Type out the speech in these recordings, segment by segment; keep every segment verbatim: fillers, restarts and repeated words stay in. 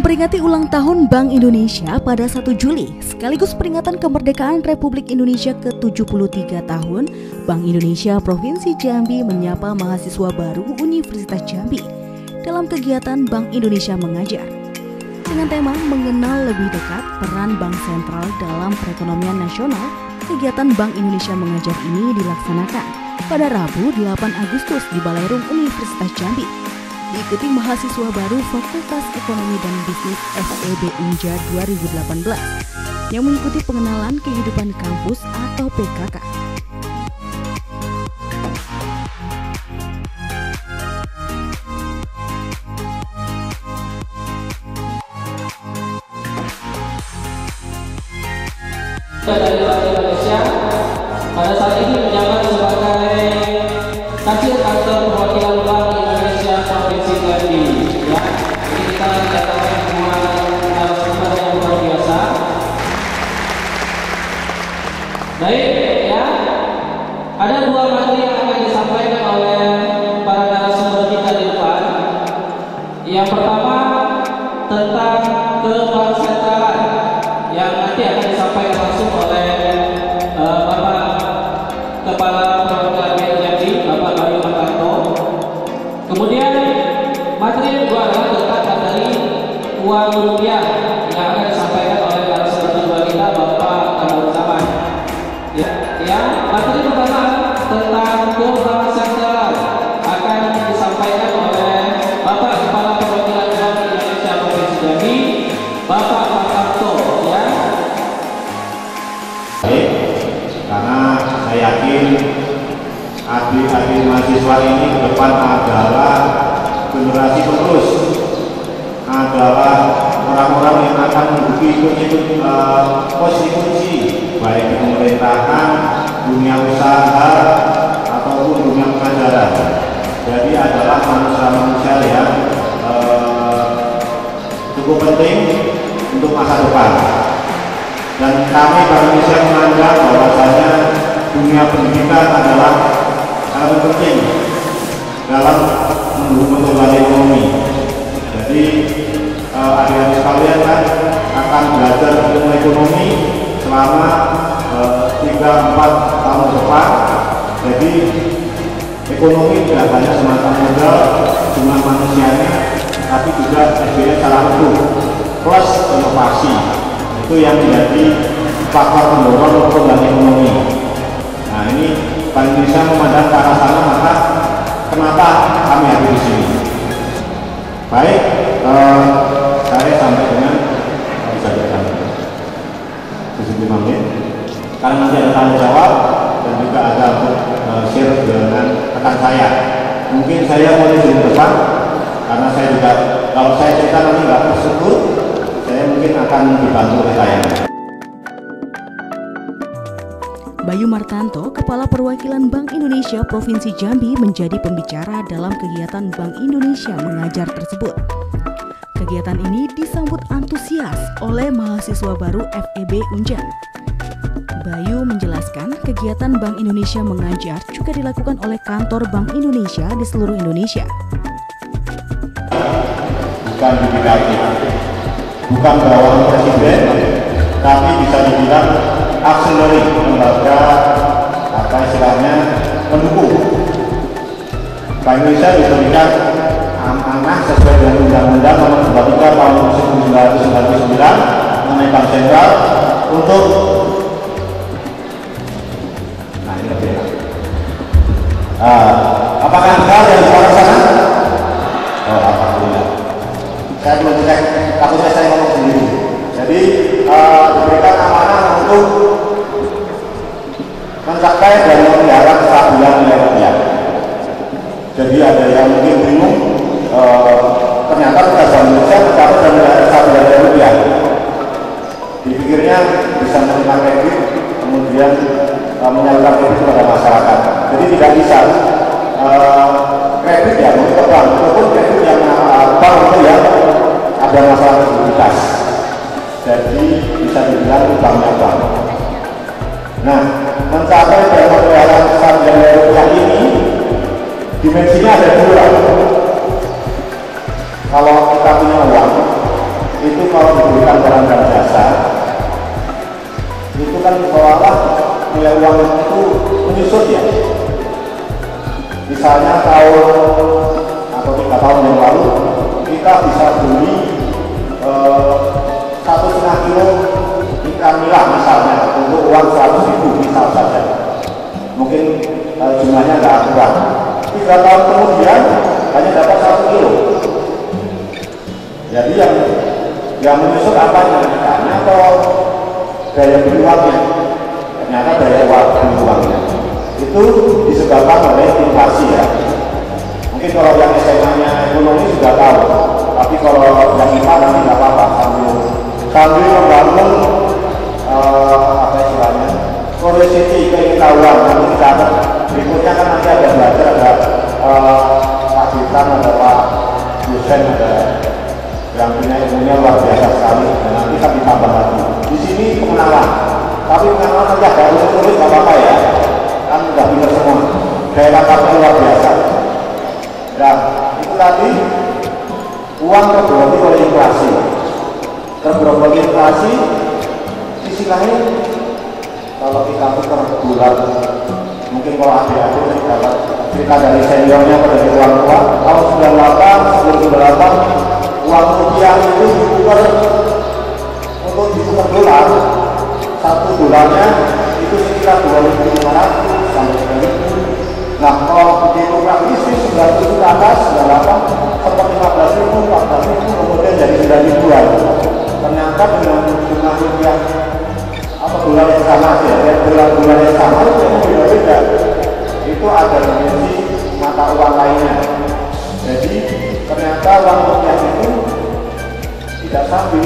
Memperingati ulang tahun Bank Indonesia pada satu Juli, sekaligus peringatan kemerdekaan Republik Indonesia ke tujuh puluh tiga tahun, Bank Indonesia Provinsi Jambi menyapa mahasiswa baru Universitas Jambi dalam kegiatan Bank Indonesia Mengajar. Dengan tema mengenal lebih dekat peran Bank Sentral dalam perekonomian nasional, kegiatan Bank Indonesia Mengajar ini dilaksanakan pada Rabu delapan Agustus di Balerum Universitas Jambi. Diikuti mahasiswa baru Fakultas Ekonomi dan Bisnis F E B Unja dua ribu delapan belas yang mengikuti pengenalan kehidupan kampus atau P K K. Dari Bank Indonesia pada saat ini menjabat sebagai kasir kantor perwakilan Bank Indonesia Provinsi Jambi. Ya, ini kita datangkan semua narasumber yang luar biasa. Baik, ya, ada dua materi yang akan disampaikan oleh para narasumber kita di depan. Yang pertama tentang kebank sentralan yang nanti akan disampaikan langsung oleh uh, Bapak Kepala Perwakilan B I Jambi, Bapak Bayu Martanto. Kemudian materi yang kedua adalah tentang materi uang rupiah yang akan disampaikan oleh narasumber kedua kita, Bapak Kamur Zaman. Ya, ya, materi pertama tentang kebank sentralan akan disampaikan oleh Bapak Kepala Perwakilan Bank Indonesia Provinsi Jambi, Bapak Martanto. Ya. Baik, karena saya yakin adik-adik mahasiswa ini ke depan adalah generasi penerus, adalah orang-orang yang akan menduduki ikut-ikut uh, posisi baik di pemerintahan, dunia usaha, ataupun dunia pengajaran. Jadi adalah manusia-manusia yang uh, cukup penting untuk masa depan. Dan kami Bank Indonesia menganggap bahwasanya dunia pendidikan adalah sangat penting dalam mendukung pertumbuhan ekonomi. Jadi eh, adik-adik sekalian kan akan belajar ilmu ekonomi selama tiga sampai empat tahun depan. Jadi ekonomi tidak hanya semata modal jumlah manusianya, tapi juga S D M secara utuh plus inovasi. Itu yang menjadi faktor pendorong pertumbuhan ekonomi. Nah, ini Bank Indonesia memandang ke arah sana, maka kenapa kami hadir di sini? Baik, eh, saya sampai dengan bisa berikan tujuh puluh lima menit. Karena nanti ada tanya jawab dan juga ada uh, share dengan rekan saya. Mungkin saya mulai dari depan karena saya juga kalau saya cerita nanti nggak terstruktur. Saya mungkin akan dibantu oleh saya. Bayu Martanto, Kepala Perwakilan Bank Indonesia Provinsi Jambi, menjadi pembicara dalam kegiatan Bank Indonesia Mengajar tersebut. Kegiatan ini disambut antusias oleh mahasiswa baru F E B Unja. Bayu menjelaskan kegiatan Bank Indonesia Mengajar juga dilakukan oleh kantor Bank Indonesia di seluruh Indonesia. Bukan didikati, bukan bawaan presiden, tapi bisa dibilang auxiliary, lembaga apa istilahnya pendukung. Bank Indonesia diberikan amanah sesuai dengan Undang-Undang Nomor dua puluh tiga Tahun seribu sembilan ratus sembilan puluh sembilan mengenai Bank Sentral untuk nah ini lebih enak. Uh, apakah hal yang di luar sana? Oh, alhamdulillah. Saya belum cek, takutnya saya ngomong sendiri. Jadi uh, diberikan amanah untuk mencapai dan memelihara kestabilan nilai rupiah. Jadi ada yang mungkin bingung, uh, ternyata kita Bank Indonesia mencapai dan memelihara kestabilan nilai rupiah. Dipikirnya bisa menerima kredit, kemudian uh, menyalurkan kredit kepada masyarakat. Jadi tidak bisa uh, kredit ya untuk bank, ataupun kredit yang uh, bank itu ya ada masalah likuiditas. Jadi bisa dibilang banknya bank. Nah, mencapai dan memelihara kestabilan nilai rupiah ini dimensinya ada dua. Kalau kita punya uang seolah-olah nilai uang itu menyusut ya. Misalnya tahun atau tiga tahun yang lalu kita bisa beli eh, satu setengah kilo ikan nila misalnya untuk uang seratus ribu misal saja. Mungkin eh, jumlahnya nggak akurat. Tiga tahun kemudian hanya dapat satu kilo. Jadi yang yang menyusut apanya? Ikannya atau daya beli uangnya? Ternyata daya beli uangnya itu disebabkan oleh inflasi ya. Mungkin kalau yang S M A-nya ekonomi sudah tahu, tapi kalau yang I P A nanti nggak apa-apa sambil sambil membangun uh, apa istilahnya curiosity, keingintahuan. Nanti kita berikutnya kan nanti ada belajar, ada uh, Pak Ditan, ada Pak dosen, ada yang punya ilmunya luar biasa sekali. Dan nanti kan ditambah lagi. Di sini pengenalan, tapi pengenalan nanti ada usul-usul nggak apa-apa ya. Kan udah pintar semua, daya tangkapnya luar biasa. Nah, itu tadi uang tergerogoti oleh inflasi. Tergerogoti inflasi, sisi lain kalau kita tukar bulan, mungkin kalau adik-adik dapat cerita dari seniornya pada dari uang tua, tahun sembilan puluh delapan, sebelum sembilan puluh delapan, uang rupiah itu ditukar untuk ditukar dolar, satu dolarnya itu sekitar dua ribu lima ratus sampai tiga ribu. Nah, kalau ditukar bisnis sembilan ribu ke atas, sembilan puluh delapan, sempat lima belas ribu, empat belas ribu, kemudian jadi sembilan ribuan. Ternyata dengan jumlah rupiah apa dolar yang sama aja, ya, dolar-dolar yang sama itu yang beda-beda. Itu ada dimensi mata uang lainnya. Jadi ternyata uang rupiah itu tidak stabil.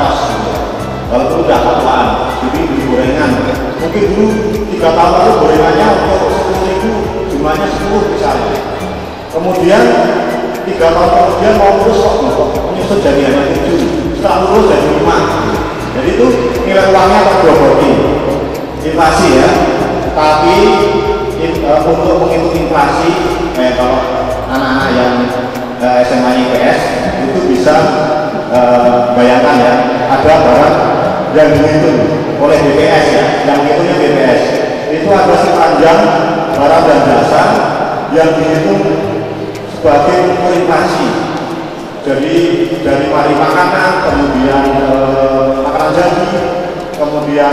Kalau itu udah apaan, jadi beli gorengan. Mungkin dulu tiga tahun lalu gorengannya untuk sepuluh ribu, jumlahnya sepuluh misalnya. Kemudian tiga tahun kemudian mau lulus kok menyusut jadi hanya tujuh, setelah lulus jadi lima. Jadi itu nilai uangnya tergerogoti, inflasi ya. Tapi in, uh, untuk menghitung inflasi, eh, kalau anak-anak yang uh, S M A I P S itu bisa uh, bayangkan ya, ada barang yang dihitung oleh B P S ya, yang hitungnya B P S itu ada sepanjang barang dan jasa yang dihitung sebagai unsur inflasi. Jadi dari mari makanan, kemudian eh, makanan jadi, kemudian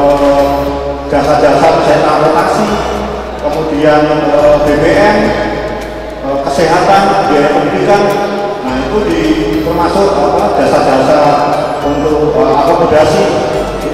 jasa-jasa misalnya transportasi, kemudian eh, B B M, eh, kesehatan, biaya pendidikan. Nah itu di termasuk apa jasa-jasa untuk uh, akomodasi itu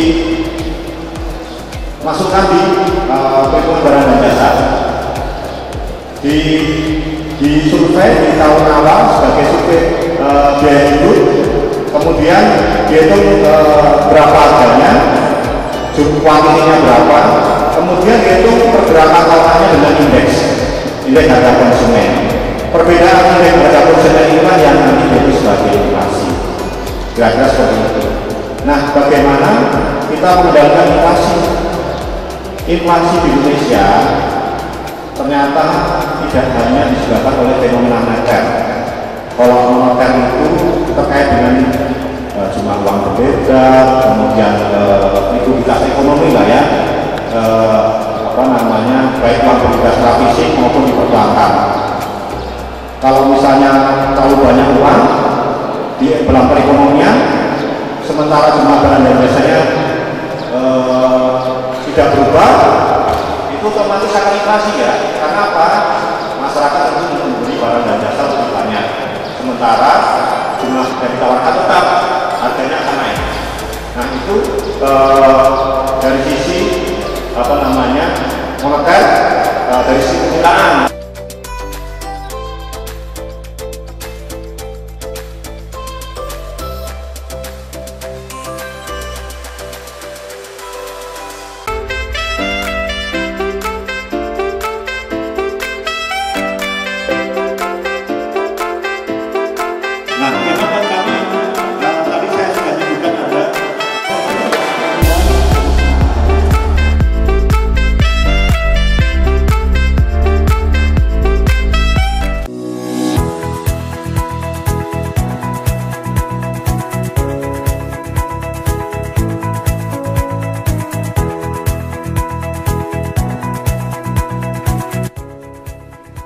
dimasukkan di uh, perhitungan barang dan jasa. Di di survei di tahun awal sebagai survei uh, biaya hidup, kemudian dihitung uh, berapa harganya, kuantitinya berapa, kemudian dihitung pergerakan tahunan dengan indeks indeks harga konsumen. Perbedaan indeks harga konsumen itu kan yang nanti dihitung sebagai inflasi. Kira-kira seperti itu. Nah, bagaimana kita mengendalikan inflasi? Inflasi di Indonesia ternyata tidak hanya disebabkan oleh fenomena moneter. Kalau moneter itu terkait dengan uh, jumlah uang berbeda, kemudian uh, likuiditas ekonomi lah ya, uh, apa namanya, baik uang berbeda secara fisik maupun di perbankan. Kalau misalnya terlalu banyak uang di dalam perekonomian, sementara jumlah barang dan jasanya eh, tidak berubah, itu otomatis akan inflasi ya. Karena apa? Masyarakat tentu membeli barang dan jasa lebih banyak, sementara jumlah yang ditawarkan tetap harganya akan naik. Nah itu eh, dari sisi apa namanya moneter, eh, dari sisi penggunaan.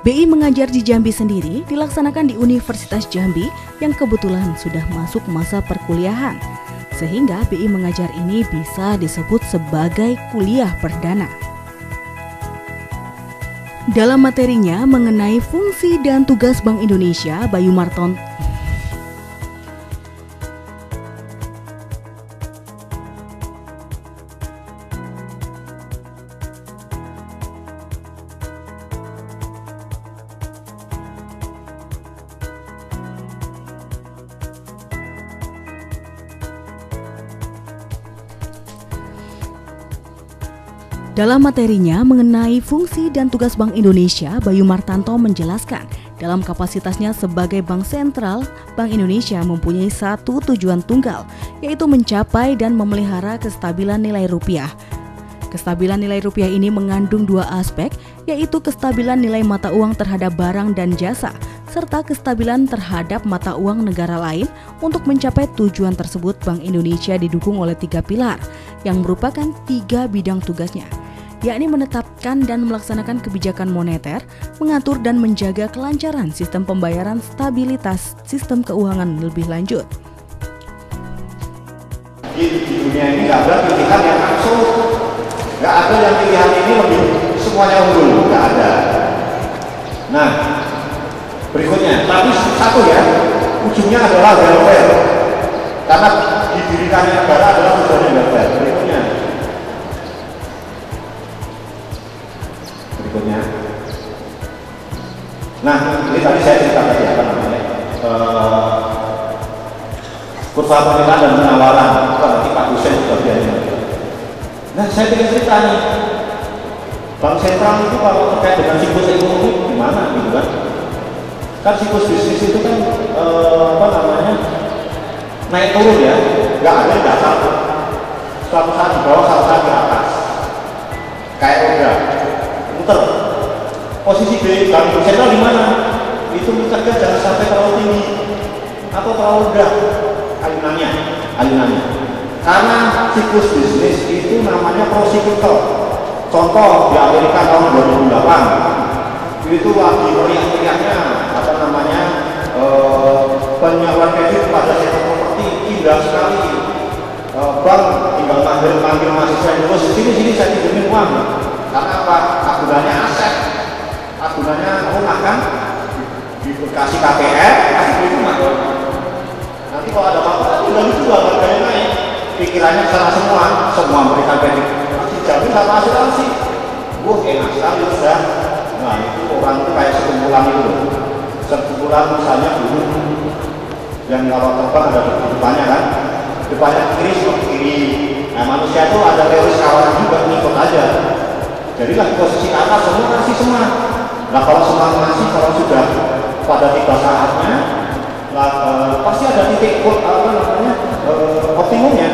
B I Mengajar di Jambi sendiri dilaksanakan di Universitas Jambi yang kebetulan sudah masuk masa perkuliahan, sehingga B I Mengajar ini bisa disebut sebagai kuliah perdana. Dalam materinya mengenai fungsi dan tugas Bank Indonesia, Bayu Marton Dalam materinya mengenai fungsi dan tugas Bank Indonesia, Bayu Martanto menjelaskan dalam kapasitasnya sebagai Bank Sentral, Bank Indonesia mempunyai satu tujuan tunggal, yaitu mencapai dan memelihara kestabilan nilai rupiah. Kestabilan nilai rupiah ini mengandung dua aspek, yaitu kestabilan nilai mata uang terhadap barang dan jasa, serta kestabilan terhadap mata uang negara lain. Untuk mencapai tujuan tersebut, Bank Indonesia didukung oleh tiga pilar, yang merupakan tiga bidang tugasnya, yakni menetapkan dan melaksanakan kebijakan moneter, mengatur dan menjaga kelancaran sistem pembayaran, stabilitas sistem keuangan lebih lanjut. Di, di dunia ini nggak ada pilihan yang absolut, nggak ada yang pilihan ini lebih semuanya unggul, nggak ada. Nah, berikutnya, tapi satu ya, ujungnya adalah welfare, karena didirikannya negara adalah tujuannya welfare. Berikutnya. Berikutnya. Nah, ini tadi saya cerita tadi apa namanya uh, kurva permintaan dan penawaran. Nanti Pak Hussein juga biarin. Nah, saya ingin cerita nih, Bank Sentral itu kalau terkait dengan siklus ekonomi gimana gitu kan? Kan siklus bisnis itu kan uh, apa namanya naik turun ya, nggak ada yang dasar. Suatu saat di bawah, suatu saat di atas. Kayak roda. Muter. Posisi B Bank Sentral di mana? Itu mencegah jangan sampai terlalu tinggi atau terlalu rendah ayunannya, ayunannya. Karena siklus bisnis itu namanya prosiklikal. Contoh di Amerika tahun dua ribu delapan itu lagi meriah-meriahnya apa namanya e, penyaluran kredit pada sektor properti indah sekali. E, bank tinggal manggil-manggil mahasiswa yang lulus, sini sini saya pinjemin uang. Karena apa? Agunannya aset, agunannya rumah kan, dikasih K P R, kasih beli rumah. Nanti kalau ada apa-apa, udah dijual, harganya naik. Pikirannya sana semua, semua memberikan kredit, dijamin sama asuransi. Wah, enak sekali sudah. Nah, itu orang itu kayak sekumpulan itu, sekumpulan misalnya dulu yang kalau terbang ada di depannya kan, depannya kiri sebelah kiri. Nah, manusia itu ada teori kawanan juga, ngikut aja. Jadilah posisi atas semua ngasih semua. Nah, kalau semua ngasih, kalau sudah pada tiba saatnya, nah, e, pasti ada titik apa namanya e, optimumnya.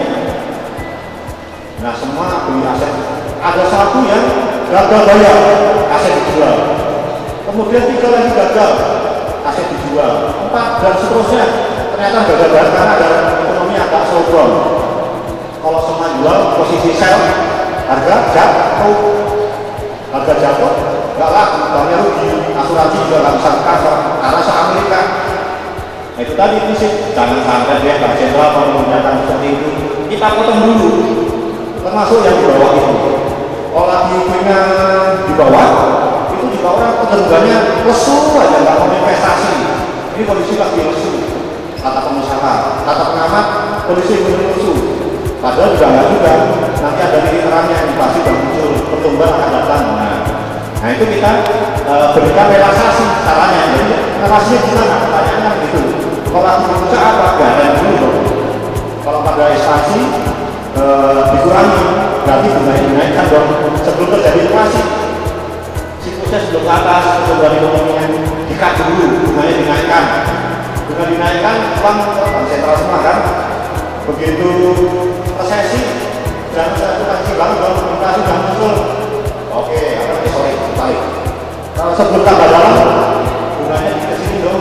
Nah, semua beli aset. Ada satu yang gagal bayar, aset dijual. Kemudian tiga lagi gagal, aset dijual. Empat dan seterusnya. Ternyata gagal bayar karena ada ekonomi agak slowdown. Kalau semua jual, posisi sell, harga jatuh. Harga jatuh, nggak laku, banknya rugi. Asuransi juga nggak bisa cover karena se-Amerika. Nah, itu tadi prinsip, jangan sampai dia Bank Sentral kalau menggunakan seperti itu. Kita potong dulu, termasuk yang di bawah itu. Kalau lagi punya di bawah, itu juga orang kecenderungannya lesu aja, nggak mau investasi. Ini kondisi lagi lesu, kata pengusaha, kata pengamat, kondisi belum lesu. Padahal juga nggak juga, nanti ada titik terangnya, inflasi sudah muncul, pertumbuhan akan datang. Nah, nah itu kita e, berikan relaksasi caranya. Jadi relaksasinya gimana? Pertanyaannya gitu. Kalau lagi puncak apa? Gak ada yang dulu dong. Kalau pada ekspansi e, dikurangi, berarti bunganya dinaikkan dong. Sebelum terjadi inflasi, siklusnya sebelum ke atas, pertumbuhan ekonominya dikat dulu, bunganya dinaikkan. Bunga dinaikkan, uang Bank Sentral semua kan. Begitu resesi, dan satu kaki bank dong, inflasi sudah muncul. Oke, apa ini sorry, balik. Kalau sebelum tambah dalam, bunganya di sini dong.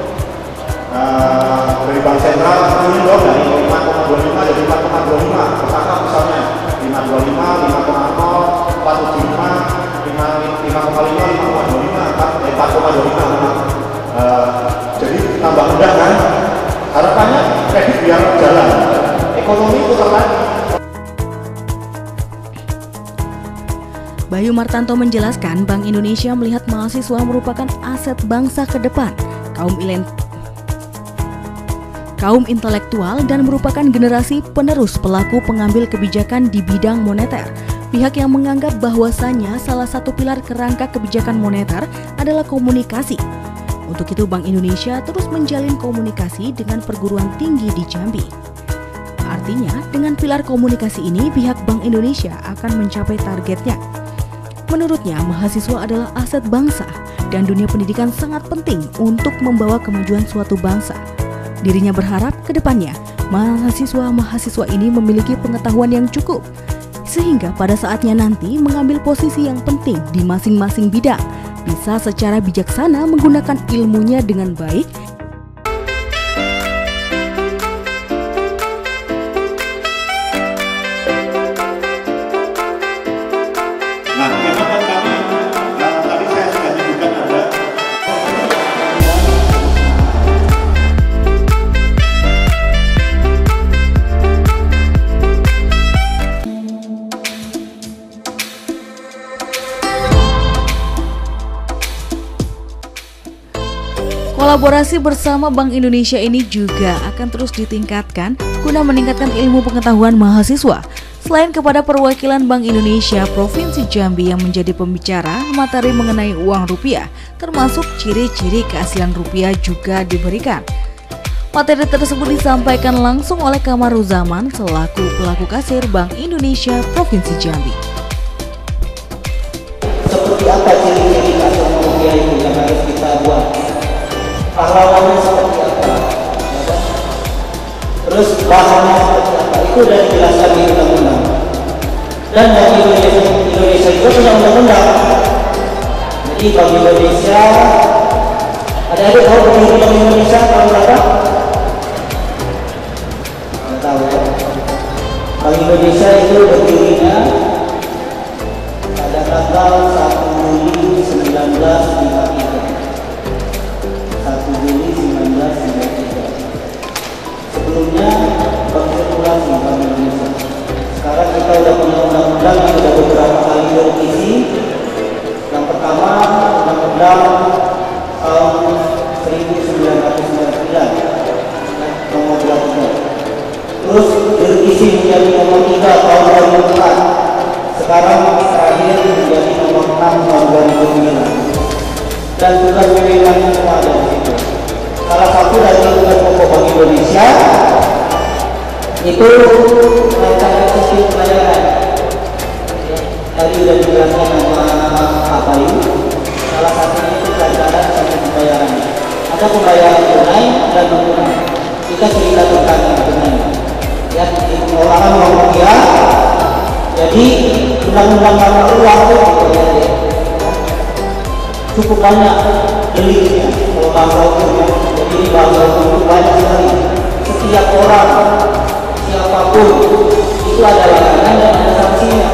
Nah, dari Bank Sentral turun dong dari lima koma dua lima jadi empat koma dua lima. Pertama misalnya lima koma dua lima, lima koma nol, empat koma tujuh lima, lima koma lima, lima koma dua lima, empat koma dua lima. Uh, jadi tambah mudah kan? Harapannya kredit biar jalan, ekonomi putar lagi. Bayu Martanto menjelaskan Bank Indonesia melihat mahasiswa merupakan aset bangsa ke depan, kaum ilen kaum intelektual dan merupakan generasi penerus pelaku pengambil kebijakan di bidang moneter. Pihak yang menganggap bahwasannya salah satu pilar kerangka kebijakan moneter adalah komunikasi. Untuk itu Bank Indonesia terus menjalin komunikasi dengan perguruan tinggi di Jambi. Artinya, dengan pilar komunikasi ini pihak Bank Indonesia akan mencapai targetnya. Menurutnya, mahasiswa adalah aset bangsa dan dunia pendidikan sangat penting untuk membawa kemajuan suatu bangsa. Dirinya berharap ke depannya mahasiswa-mahasiswa ini memiliki pengetahuan yang cukup sehingga pada saatnya nanti mengambil posisi yang penting di masing-masing bidang bisa secara bijaksana menggunakan ilmunya dengan baik. Nah, kesempatan kami nah, tadi saya sudah menyebutkan ada Kolaborasi bersama Bank Indonesia ini juga akan terus ditingkatkan guna meningkatkan ilmu pengetahuan mahasiswa. Selain kepada perwakilan Bank Indonesia Provinsi Jambi yang menjadi pembicara, materi mengenai uang rupiah, termasuk ciri-ciri keaslian rupiah juga diberikan. Materi tersebut disampaikan langsung oleh Kamaruzaman selaku pelaku kasir Bank Indonesia Provinsi Jambi. Seperti apa ciri-ciri keaslian rupiah itu yang harus kita buat? Pahlawannya seperti apa? Terus bahasanya seperti apa? Itu sudah dijelaskan di undang-undang. Dan Bank Indonesia, Indonesia itu punya undang-undang. Jadi Bank Indonesia, ada-ada tahu berdiri Bank Indonesia tahun berapa? Tidak tahu ya. Bank Indonesia itu berdirinya pada tanggal satu Juli seribu sembilan ratus lima puluh tiga. satu Juli seribu sembilan ratus lima puluh tiga. Sebelumnya bersirkulasi Bank Indonesia. Sekarang kita sudah punya undang-undang yang sudah beberapa kali direvisi. Yang pertama undang-undang tahun seribu sembilan ratus sembilan puluh sembilan nomor dua puluh tiga. Terus direvisi menjadi nomor tiga tahun dua ribu empat. Sekarang terakhir menjadi nomor enam tahun dua ribu sembilan. Dan tugas wewenangnya semua ada di situ. Salah satu dari tugas pokok Bank Indonesia itu melaksanakan sistem pembayaran. Tadi sudah dijelaskan nama apa itu. Salah satunya itu pelajaran sistem pembayaran. Ada pembayaran tunai dan non tunai. Kita cerita tentang yang tunai. Ya, pengelolaan uang rupiah. Jadi undang-undang mata uang itu cukup banyak deliknya kalau bahasa hukum ya. Jadi ini bahasa hukum itu banyak sekali. Setiap orang, siapapun itu ada larangan dan ada sanksinya.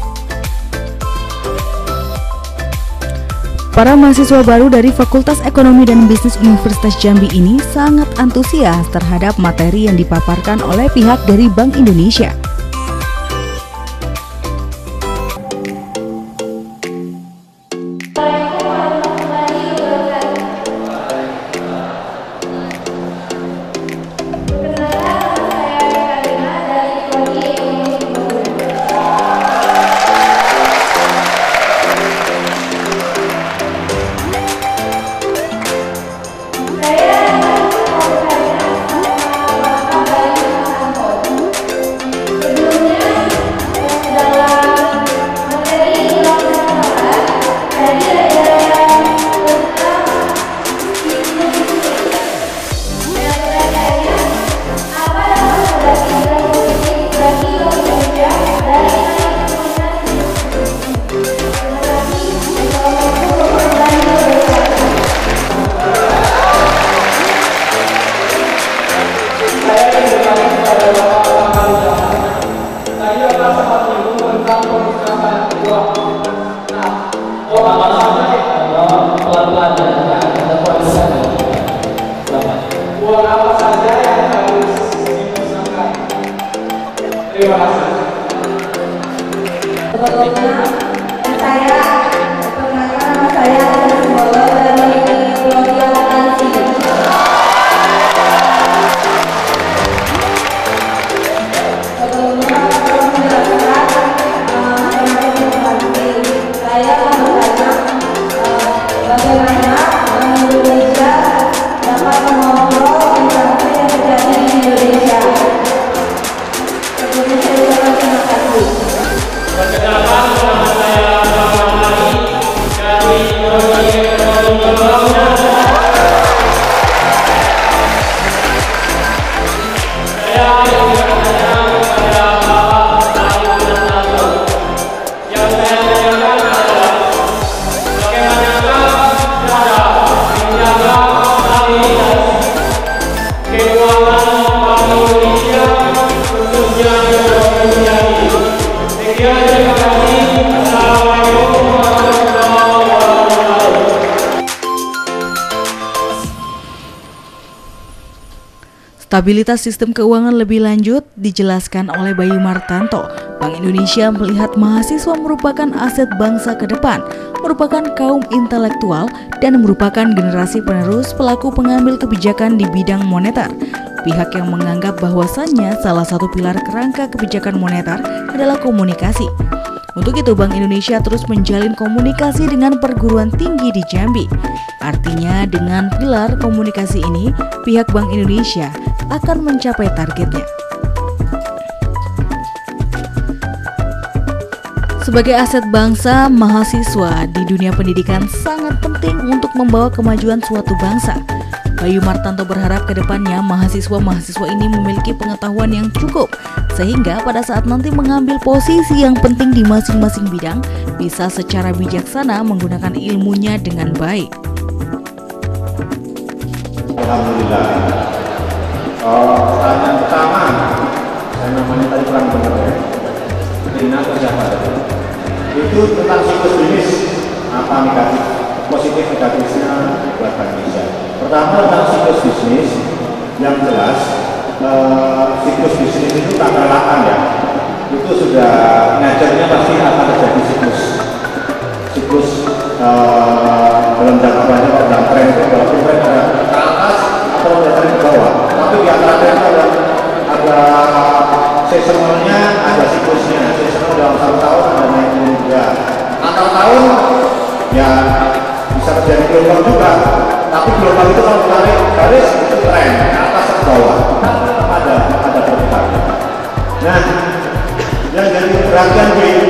Para mahasiswa baru dari Fakultas Ekonomi dan Bisnis Universitas Jambi ini sangat antusias terhadap materi yang dipaparkan oleh pihak dari Bank Indonesia. Sebelumnya saya perkenalkan nama saya Agus Bolo dari Prodi Akuntansi. Sebelumnya saya menjelaskan mengenai akuntansi. Saya bertanya bagaimana Bank Indonesia dapat mengontrol transaksi yang terjadi di Indonesia. Sebelumnya saya ucapkan terima kasih. Perkenalkan, nama saya Muhammad Ali dari Prodi Ekonomi Pembangunan. Saya ingin bertanya kepada Bapak Arif Nasrallah. Yang saya tanyakan adalah bagaimanakah cara menjaga stabilitas keuangan Bank Indonesia khususnya di Provinsi Jambi. Sekian, terima kasih. Assalamualaikum warahmatullahi wabarakatuh. Stabilitas sistem keuangan lebih lanjut dijelaskan oleh Bayu Martanto. Bank Indonesia melihat mahasiswa merupakan aset bangsa ke depan, merupakan kaum intelektual, dan merupakan generasi penerus pelaku pengambil kebijakan di bidang moneter. Pihak yang menganggap bahwasannya salah satu pilar kerangka kebijakan moneter adalah komunikasi. Untuk itu, Bank Indonesia terus menjalin komunikasi dengan perguruan tinggi di Jambi. Artinya, dengan pilar komunikasi ini, pihak Bank Indonesia akan mencapai targetnya. Sebagai aset bangsa, mahasiswa di dunia pendidikan sangat penting untuk membawa kemajuan suatu bangsa. Bayu Martanto berharap ke depannya mahasiswa-mahasiswa ini memiliki pengetahuan yang cukup, sehingga pada saat nanti mengambil posisi yang penting di masing-masing bidang, bisa secara bijaksana menggunakan ilmunya dengan baik. Alhamdulillah. Oh, pertanyaan pertama, saya namanya tadi kurang benar ya. Rina atau siapa tadi? Itu tentang siklus bisnis, apa negatif, positif negatifnya buat Bank Indonesia. Pertama tentang siklus bisnis, yang jelas eh, siklus bisnis itu tak terelakkan ya. Itu sudah ngajarnya pasti akan terjadi siklus, siklus eh, dalam jangka panjang dalam tren itu kalau tren ada ke atas atau ada tren ke bawah. Tapi di antara tren itu ada ada seasonalnya, ada siklusnya. Seasonal dalam satu tahun ada naik turun juga. Antar tahun ya bisa terjadi gelombang juga. Tapi gelombang itu kalau tarik garis itu tren ke atas ke bawah. Tetap ada ada perbedaan. Nah, yang jadi perhatian di